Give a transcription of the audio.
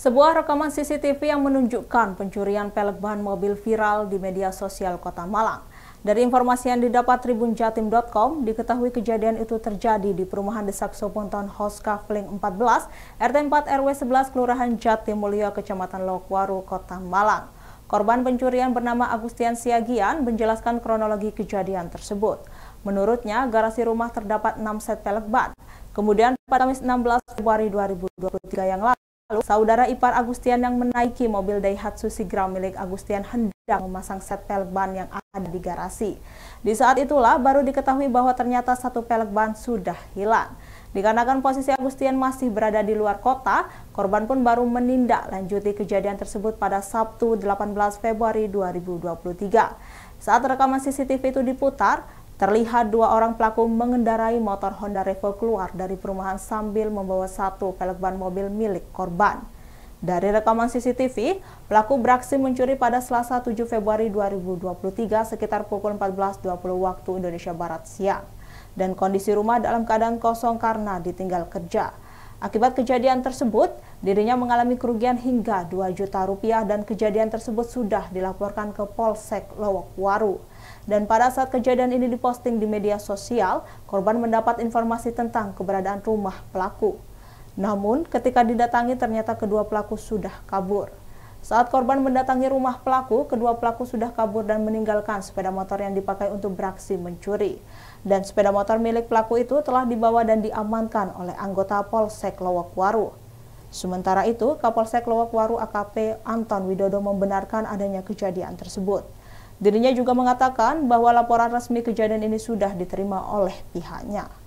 Sebuah rekaman CCTV yang menunjukkan pencurian pelek ban mobil viral di media sosial Kota Malang. Dari informasi yang didapat tribunjatim.com, diketahui kejadian itu terjadi di perumahan Desak Soponton House Kafling 14, RT 4 RW 11, Kelurahan Jatimulyo, Kecamatan Lokwaru, Kota Malang. Korban pencurian bernama Agustian Siagian menjelaskan kronologi kejadian tersebut. Menurutnya, garasi rumah terdapat 6 set pelek ban. Kemudian pada Kamis 16 Februari 2023 yang lalu, saudara ipar Agustian yang menaiki mobil Daihatsu Sigra milik Agustian hendak memasang set pelek ban yang ada di garasi. Di saat itulah baru diketahui bahwa ternyata satu pelek ban sudah hilang. Dikarenakan posisi Agustian masih berada di luar kota, korban pun baru menindaklanjuti kejadian tersebut pada Sabtu 18 Februari 2023. Saat rekaman CCTV itu diputar, terlihat dua orang pelaku mengendarai motor Honda Revo keluar dari perumahan sambil membawa satu pelek ban mobil milik korban. Dari rekaman CCTV, pelaku beraksi mencuri pada Selasa 7 Februari 2023 sekitar pukul 14.20 waktu Indonesia Barat siang. Dan kondisi rumah dalam keadaan kosong karena ditinggal kerja. Akibat kejadian tersebut, dirinya mengalami kerugian hingga 2 juta rupiah dan kejadian tersebut sudah dilaporkan ke Polsek Lokwaru. Dan pada saat kejadian ini diposting di media sosial, korban mendapat informasi tentang keberadaan rumah pelaku. Namun, ketika didatangi ternyata kedua pelaku sudah kabur. Saat korban mendatangi rumah pelaku, kedua pelaku sudah kabur dan meninggalkan sepeda motor yang dipakai untuk beraksi mencuri. Dan sepeda motor milik pelaku itu telah dibawa dan diamankan oleh anggota Polsek Lokwaru. Sementara itu, Kapolsek Lokwaru AKP Anton Widodo membenarkan adanya kejadian tersebut. Dirinya juga mengatakan bahwa laporan resmi kejadian ini sudah diterima oleh pihaknya.